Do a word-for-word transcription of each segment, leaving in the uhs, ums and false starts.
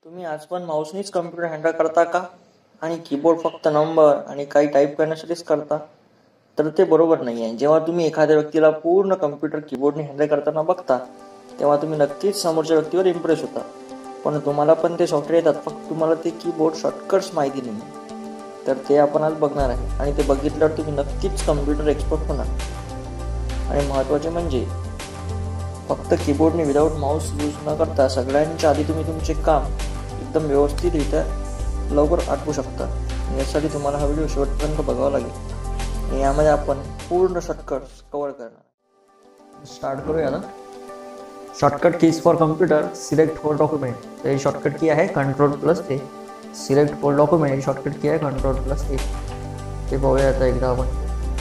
तुम्ही आज पण माऊसनीच कम्प्युटर हँडल करता का? आणि कीबोर्ड फक्त नंबर आणि काही टाईप करण्यासाठीच करता? तर ते बरोबर नाही आहे. जेव्हा तुम्ही एखाद्या व्यक्तीला पूर्ण कम्प्युटर कीबोर्डने हँडल करताना बघता तेव्हा तुम्ही नक्कीच समोरच्या व्यक्तीवर इम्प्रेस होता. पण तुम्हाला पण ते सॉफ्टवेअर येतात, फक्त तुम्हाला ते कीबोर्ड शॉर्टकट्स माहिती नाही. तर ते आपण आज बघणार आहे आणि ते बघितल्यावर तुम्ही नक्कीच कम्प्युटर एक्सपर्ट होणार. आणि महत्त्वाचे म्हणजे फक्त कीबोर्डने विदाऊट माऊस यूज न करता सगळ्यांच्या आधी तुम्ही तुमचे काम एकदम व्यवस्थितरित्या लवकर आटवू शकता. यासाठी तुम्हाला हा व्हिडिओ शेवटपर्यंत बघावा लागेल आणि यामध्ये आपण पूर्ण शॉर्टकट्स कव्हर करणार. स्टार्ट करूया ना. Shortcut keys for computer, select for document. तर ही शॉर्टकट की आहे control plus A. Select for document ही शॉर्टकट की आहे कंट्रोल प्लस ए. ते पाहूया आता एकदा आपण.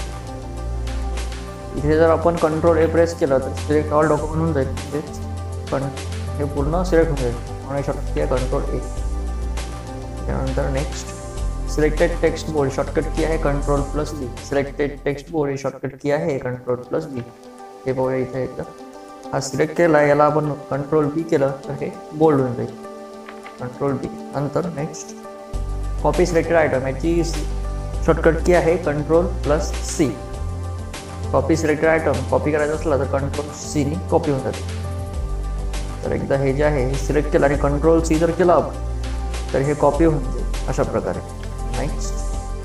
इथे जर आपण कंट्रोल ए प्रेस केलं तर सिलेक्ट ऑल डॉक्युमेंट होऊन जाईल. तेच पण हे पूर्ण सिलेक्ट होऊन जाईल म्हणून शॉर्टकट की आहे कंट्रोल ए. त्यानंतर next selected text board, shortcut key आहे control plus B. Selected text board ही शॉर्टकट की आहे कंट्रोल प्लस बी. हे पाहूया इथे एकदा. हा सिलेक्ट केला, याला आपण कंट्रोल बी केलं तर हे बोल्ड होऊन जाईल. Control B. नंतर नेक्स्ट कॉपी सिलेक्टेड आयटम, याची शॉर्टकट की आहे control plus C. Copy selected item copy करायचं असला तर कंट्रोल सीनी कॉपी होऊन जाते. तर एकदा हे जे आहे हे सिलेक्ट केलं आणि कंट्रोल सी जर केलं आपण तर हे कॉपी होऊन जाईल अशा प्रकारे. Next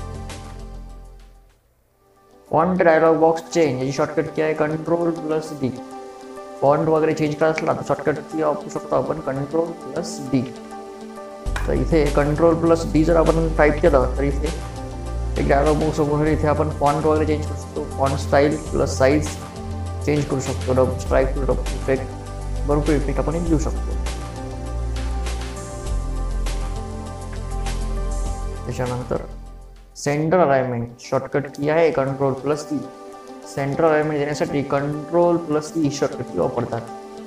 font dialog box change, याची शॉर्टकट की आहे कंट्रोल प्लस डी. फॉन्ट वगैरे चेंज करायचं असला तर शॉर्टकट की वापरू शकतो आपण कंट्रोल प्लस डी. तर इथे कंट्रोल प्लस डी जर आपण टाईप केलं तर इथे एक डायलॉग बॉक्स ओपन होईल. इथे आपण फॉन्ट वगैरे चेंज करू शकतो. Font style plus size change करू शकतो. डब स्ट्राईक टू डब इफेक्ट, भरपूर इफेक्ट आपण घेऊ शकतो. त्याच्यानंतर सेंटर अलाइनमेंट, शॉर्टकट की आहे control plus E. Centre alignment देण्यासाठी control plus E shortcut key वापरतात.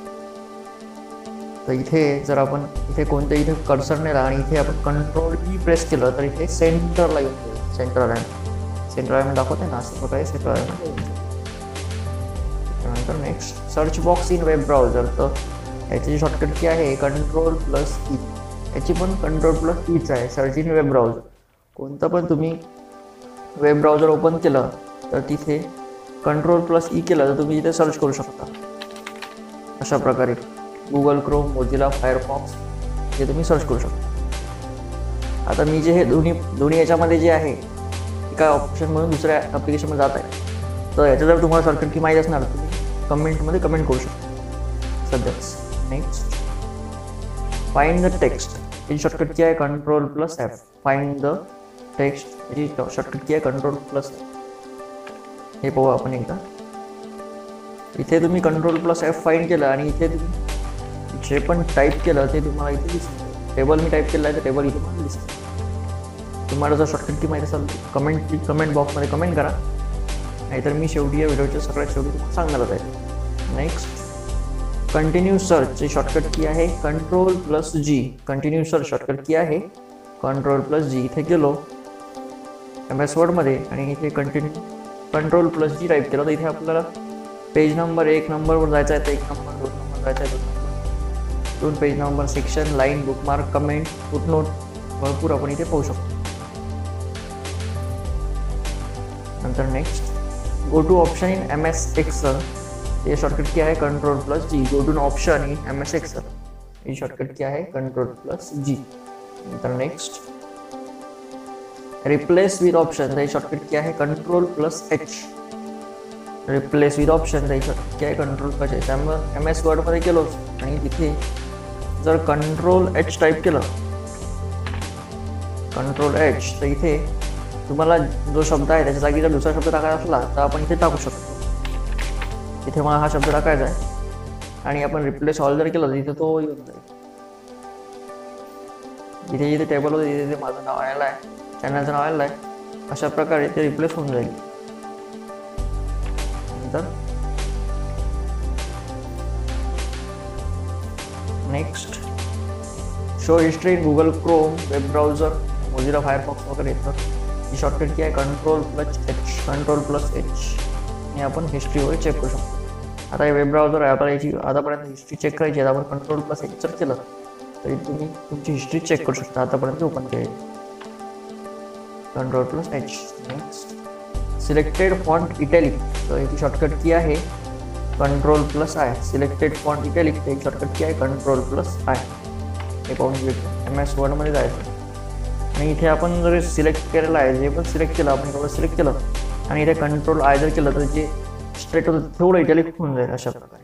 तर इथे जर आपण इथे कोणत्या इथे कर्सर नेला आणि इथे आपण कंट्रोल ई प्रेस केलं तर इथे सेंटरला येऊन जाईल. सेंटर अलाइनमेंट सेंटर अलाइनमेंट दाखवते ना, अशा प्रकारे सेंटर अलाइनमेंट. त्यानंतर next search box in web browser, तर याची शॉर्टकट की आहे कंट्रोल प्लस ई. याची पण कंट्रोल प्लस ईच आहे. सर्च इन वेब ब्राउझर, कोणतं पण तुम्ही वेब ब्राउझर ओपन केलं तर तिथे कंट्रोल प्लस ई केलं तर तुम्ही इथे सर्च करू शकता अशा प्रकारे. गुगल क्रोम, मोझिला, फायरफॉक्स हे तुम्ही सर्च करू शकता. आता मी जे हे दोन्ही दोन्ही याच्यामध्ये जे आहे एका ऑप्शनमधून दुसऱ्या ॲप्लिकेशनमध्ये जात आहे, तर याचं जर तुम्हाला शॉर्टकट की माहीत असणार तुम्ही कमेंटमध्ये कमेंट करू शकता सध्याच. नेक्स्ट फाइंड द टेक्स्ट, याची शॉर्टकट की आहे control plus F. Find the text याची शॉर्टकट की आहे कंट्रोल प्लस एफ. हे पाहू आपण एकदा. इथे तुम्ही कंट्रोल प्लस एफ फाइंड केलं आणि इथे तुम्ही जे पण टाईप केलं ते तुम्हाला इथे दिसतं. टेबल मी टाईप केलं आहे तर टेबल इथे मला दिसतं. तुम्हाला जर शॉर्टकट की माहिती असेल कमेंट कमेंट बॉक्समध्ये कमेंट करा, नाहीतर मी शेवटी या व्हिडिओच्या सगळ्यात शेवटी तुम्हाला सांगणारच आहे. Next continue search, shortcut key आहे control plus G. Continue search shortcut key आहे कंट्रोल प्लस जी. इथे गेलो एम एस वर्डमध्ये आणि इथे continue control plus G type केलं तर इथे आपल्याला पेज नंबर एक नंबरवर जायचं आहे, तर एक नंबर, दोन नंबर जायचं आहे, दोन नंबर, दोन page number, section, line, bookmark, comment, footnote भरपूर आपण इथे पाहू शकतो. नंतर next go to option in M S Excel, ये शॉर्टकट की आहे control plus G. Go to option in M S Excel, ये शॉर्टकट की आहे कंट्रोल प्लस जी. नंतर नेक्स्ट रिप्लेस विथ ऑप्शन, ये शॉर्टकट की आहे control plus H. Replace with option ही shortcut key आहे control plus H. त्यामुळे M S वर्डमध्ये गेलो आणि तिथे जर कंट्रोल एच टाईप केलं कंट्रोल एच तर इथे तुम्हाला जो शब्द आहे त्याच्या जागी जर दुसरा शब्द टाकायचा असला तर आपण इथे टाकू शकतो. इथे मला हा शब्द टाकायचा आहे आणि आपण रिप्लेस ऑल जर केलं तर इथे तो येऊन जाईल. इथे जिथे टेबल होते तिथे माझं नाव आलेलं आहे, चॅनलचं नाव आलेलं आहे, अशा प्रकारे ते रिप्लेस होऊन जाईल. नंतर next show history in Google Chrome, web browser, Mozilla Firefox वगैरे येतं. ही शॉर्टकट की आहे control plus H. Control plus H आणि आपण हिस्ट्री वगैरे चेक करू शकतो. आता हे वेब ब्राउझर आहे, आपल्याला याची आतापर्यंत हिस्ट्री चेक करायची आहे. आपण कंट्रोल प्लस एच जर केलं तरी तुम्ही तुमची हिस्ट्री चेक करू शकता आतापर्यंत ओपन केली. Control plus H. Next selected font italic, तर याची शॉर्टकट की आहे control plus I. Selected font italic त्याची शॉर्टकट की आहे कंट्रोल प्लस आय. हे पाहून घेतो. एम एस वर्डमध्ये जायचं आणि इथे आपण जर सिलेक्ट केलेलं आहे, जे पण सिलेक्ट केलं आपण थोडं सिलेक्ट केलं आणि इथे कंट्रोल आय जर केलं तर जे स्ट्रेट होतं थोडं इटॅलिक होऊन जाईल अशा प्रकारे.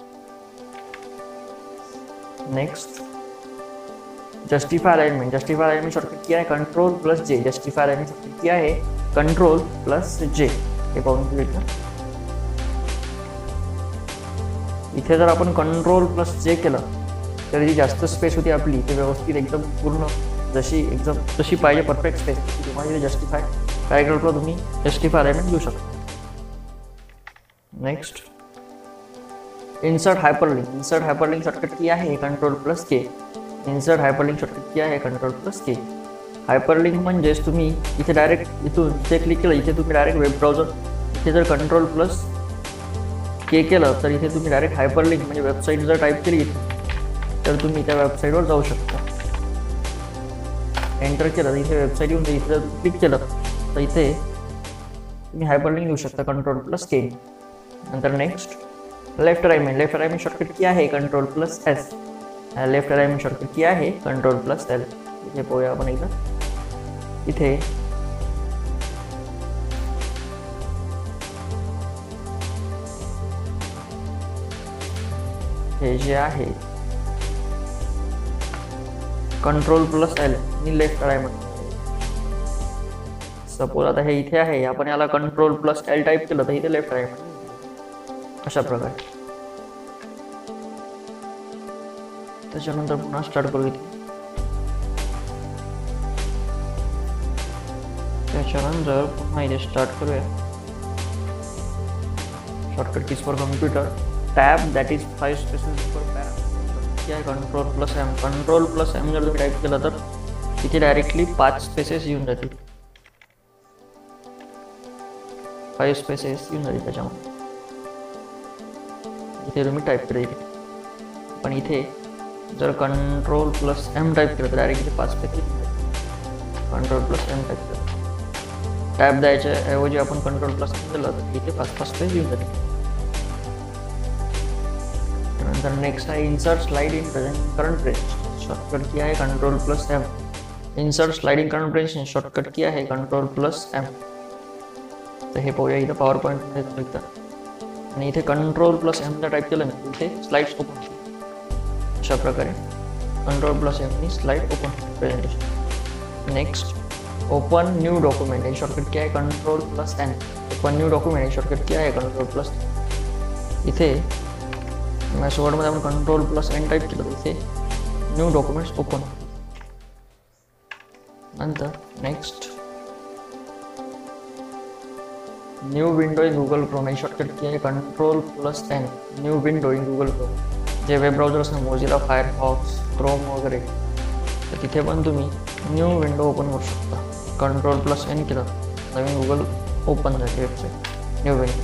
Next justify alignment. Justify alignment shortcut key आहे control plus J. Justify alignment shortcut key आहे कंट्रोल प्लस जे. हे पाहून घेतलं. इथे जर आपण कंट्रोल प्लस जे केलं तर जी जास्त स्पेस होती आपली ते व्यवस्थित एकदम पूर्ण जशी एकदम तशी पाहिजे परफेक्ट स्पेस तुम्हाला इथे जस्टिफाय पॅराग्राफला तुम्ही जस्टिफाय अलाइनमेंट घेऊ शकता. Next insert hyperlink. Insert hyperlink shortcut key आहे control plus K. Insert hyperlink shortcut key आहे कंट्रोल प्लस के. हायपरलिंक म्हणजेच तुम्ही इथे डायरेक्ट इथून इथे क्लिक केलं इथे तुम्ही डायरेक्ट वेब ब्राउझर इथे जर कंट्रोल प्लस के केलं तर इथे तुम्ही डायरेक्ट हायपरलिंक म्हणजे वेबसाईट जर टाईप केली तर तुम्ही त्या वेबसाईटवर जाऊ शकता. एंटर केलं तर इथे वेबसाईट येऊन इथे जर क्लिक केलं तर इथे तुम्ही हायपरलिंक देऊ शकता कंट्रोल प्लस के. नंतर next left alignment. Left alignment shortcut key आहे control plus S. Left alignment shortcut key आहे कंट्रोल प्लस एल. इथे पाहूया आपण एकदा. इथे हे जे आहे कंट्रोल प्लस एल आणि लेफ्ट अलाइनमेंट. सपोज आता हे इथे आहे आपण याला कंट्रोल प्लस एल टाईप केलं तर इथे लेफ्ट अलाइनमेंट अशा प्रकारे. त्याच्यानंतर पुन्हा स्टार्ट करू इथे. त्याच्यानंतर पुन्हा इथे स्टार्ट करूया. Shortcut keys for computer tab that is five spaces for para. Control plus M. Control plus M जर तुम्ही टाईप केलं तर इथे डायरेक्टली पाच स्पेसेस येऊन जातील. फाईव्ह स्पेसेस येऊन जातील त्याच्यामध्ये. इथे तुम्ही टाईप केलं इथे. पण इथे जर कंट्रोल प्लस एम टाईप केलं तर डायरेक्ट इथे पाच स्पेसेस येऊन जातील. कंट्रोल प्लस एम टाईप केलं टॅब द्यायच्या ऐवजी आपण कंट्रोल प्लस एम दिलं तर इथे पाच पाच स्पेस येऊन जातील. नंतर नेक्स्ट आहे insert slide in present current present. Shortcut key आहे control plus M. Insert slide in current present shortcut key आहे कंट्रोल प्लस एम. तर हे पाहूया इथं पॉवर पॉईंटमध्ये बघता आणि इथे कंट्रोल प्लस एम जर टाईप केलं ना इथे स्लाइड्स ओपन अशा प्रकारे कंट्रोल प्लस एमनी slide open presentation. Next open new document. हे शॉर्टकट की आहे control plus N. Open new document हे शॉर्टकट की आहे कंट्रोल प्लस. इथे मॅस वर्डमध्ये आपण कंट्रोल प्लस एन टाईप केलं इथे न्यू डॉक्युमेंट्स ओपन. नंतर next new window in Google Chrome. ही शॉर्टकट की आहे control plus N. New window in Google Chrome. जे वेब ब्राउझर्स ना मोझिला फायरफॉक्स क्रोम वगैरे तर तिथे पण तुम्ही न्यू विंडो ओपन करू शकता. कंट्रोल प्लस एन केलं नवीन गुगल ओपन झाली वेबसाईट न्यू विंडो.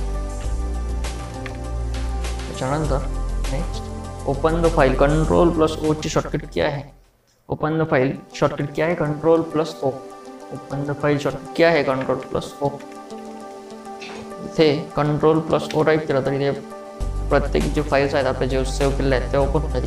त्याच्यानंतर next open the file. Control plus O ची शॉर्टकट की आहे open the file. Shortcut key आहे control plus O. Open the file shortcut key आहे कंट्रोल प्लस ओ. इथे control plus ओ type केलं तर इथे प्रत्येक जे फाईल्स आहेत आपले जे सेव्ह केलेले आहेत ते ओपन होतात.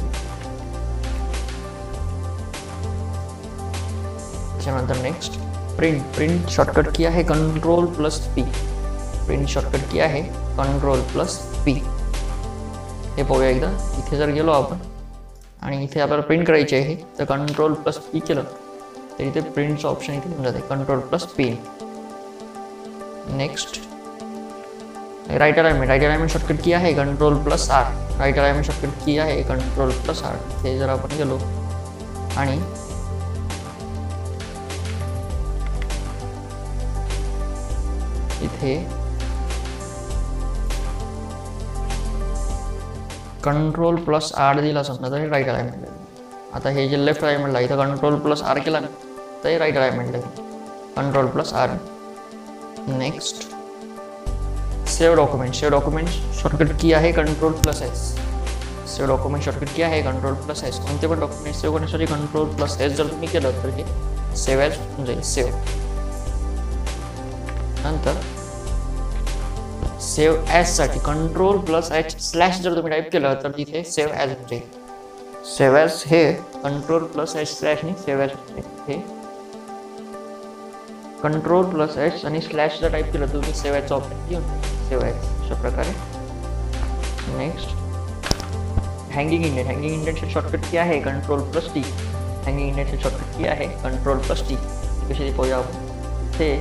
त्याच्यानंतर next print. Print shortcut key आहे control plus P. Print shortcut key आहे कंट्रोल प्लस पी. हे पाहूया एकदा. इथे जर गेलो आपण आणि इथे आपल्याला प्रिंट करायची आहे तर कंट्रोल प्लस पी केलं तर इथे प्रिंटचं ऑप्शन इथे येऊन जाते control plus P. Next right alignment. Right alignment shortcut key आहे control plus R. Right alignment shortcut key आहे कंट्रोल प्लस आर. इथे जर आपण गेलो आणि इथे कंट्रोल प्लस आर दिला समजा तर हे राईट अलाइनमेंट लागेल. आता हे जे लेफ्ट अलाइनमेंटला इथं कंट्रोल प्लस आर केला ना तर हे राईट अलाइनमेंट लागेल control plus R. Next save document. Save document shortcut key आहे control plus S. Save document shortcut key आहे कंट्रोल प्लस एस. कोणते पण डॉक्युमेंट सेव्ह करण्यासाठी कंट्रोल प्लस एस जर तुम्ही केलं तर हे सेव्ह ॲज होऊन जाईल. सेव्ह नंतर सेव्ह ॲजसाठी कंट्रोल प्लस एच स्लॅश जर तुम्ही टाईप केलं तर तिथे सेव्ह ॲज होऊन जाईल. सेव्ह ॲज हे कंट्रोल प्लस एच स्लॅशने सेव्ह ॲज होऊन जाईल. हे कंट्रोल प्लस एच आणि स्लॅश जर टाईप केलं तर तुम्ही सेव्ह ॲजचा ऑप्शन घेऊन सेव्ह ॲज अशा प्रकारे. Next hanging indent. हँगिंग इंडेंटचे शॉर्टकट की आहे कंट्रोल प्लस टी. हँगिंग इंडेंटचे शॉर्टकट की आहे कंट्रोल प्लस टी. कशी पाहूया आपण. ते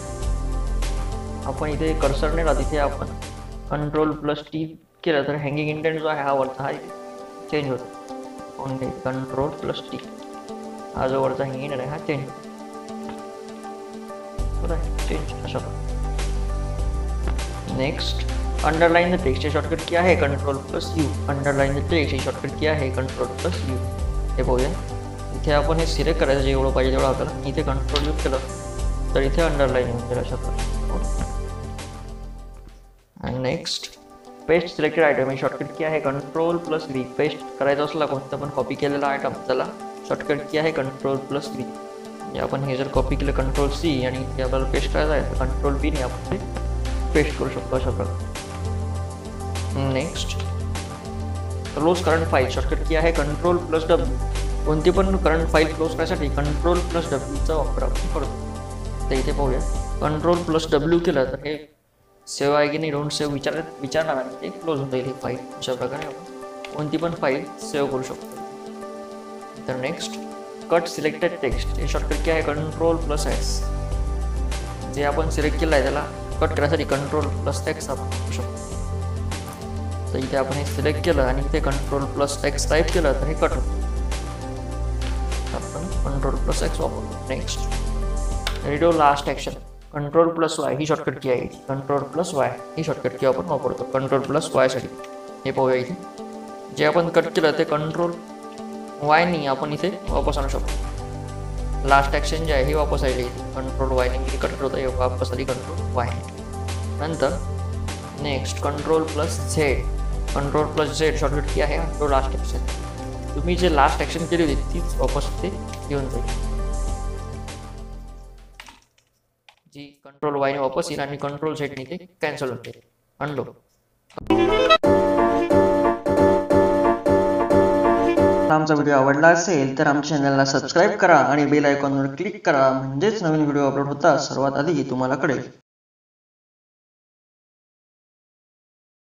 आपण इथे कर्सर नाही राहत, इथे आपण कंट्रोल प्लस टी केलं तर हँगिंग इंडेंट जो आहे हा वरचा हा चेंज होतो. ओनली कंट्रोल प्लस टी हा जो वरचा हँगिंग इंडेंट आहे हा चेंज होतो. चेंज अशा प्रकारे. Next underline the text. हे शॉर्टकट की आहे control plus U. Underline the text ही शॉर्टकट की आहे कंट्रोल प्लस यू. हे पाहूया. इथे आपण हे सिलेक्ट करायचं जेवढं पाहिजे तेवढं आपल्याला. इथे कंट्रोल यूज केलं तर इथे अंडरलाइन होऊन जाईल अशा प्रकारे. आणि नेक्स्ट पेस्ट सिलेक्टेड आयटम. हे शॉर्टकट की आहे कंट्रोल प्लस व्ही. पेस्ट करायचं असला कोणतं पण कॉपी केलेला आयटम त्याला शॉर्टकट की आहे कंट्रोल प्लस व्ही. म्हणजे आपण हे जर कॉपी केलं कंट्रोल सी आणि ते आपल्याला पेस्ट करायचं आहे तर कंट्रोल व्हीने आपण ते पेस्ट करू शकतो अशा प्रकारे. Next close current file. Shortcut key आहे कंट्रोल प्लस डब्ल्यू. कोणती पण करंट फाईल क्लोज करायसाठी कंट्रोल प्लस डब्ल्यूचा वापर आपण करतो. तर इथे पाहूया. कंट्रोल प्लस डब्ल्यू केलं तर हे सेव्ह आहे की नाही डोंट सेव्ह विचार विचारणार आणि ते क्लोज होऊन जाईल ही फाईल. अशा प्रकारे आपण कोणती पण फाईल सेव्ह करू शकतो. तर नेक्स्ट कट सिलेक्टेड टेक्स्ट. हे शॉर्टकट की आहे कंट्रोल प्लस एस. जे आपण सिलेक्ट केलं आहे त्याला कट करण्यासाठी कंट्रोल प्लस एक्स आपण करू शकतो. तर इथे आपण हे सिलेक्ट केलं आणि इथे कंट्रोल प्लस एक्स टाईप केलं तर हे कट होतं. आपण कंट्रोल प्लस एक्स वापरतो. Next redo last action. Control plus Y ही शॉर्टकट की आहे. कंट्रोल प्लस वाय ही शॉर्टकट की आपण वापरतो कंट्रोल प्लस वायसाठी. हे पाहूया. इथे जे आपण कट केलं ते कंट्रोल वायनी आपण इथे वापस आणू शकतो. लास्ट ॲक्शन जे आहे हे वापस आली इथे कंट्रोल वायने किती कट होतं हे वापस आली कंट्रोल वाय. नंतर next control plus Z. Control plus Z shortcut key आहे तो लास्ट ॲक्शन. तुम्ही जे लास्ट ॲक्शन केली होती तीच वापस ते येऊन जाईल. जी कंट्रोल वायने वापस येईल आणि कंट्रोल झेडने ते कॅन्सल होऊन जाईल. अनलो. आमचा व्हिडिओ आवडला असेल तर आमच्या चॅनलला सबस्क्राईब करा आणि बेल आयकॉनवर क्लिक करा. म्हणजेच नवीन व्हिडिओ अपलोड होता सर्वात आधी तुम्हाला कळेल.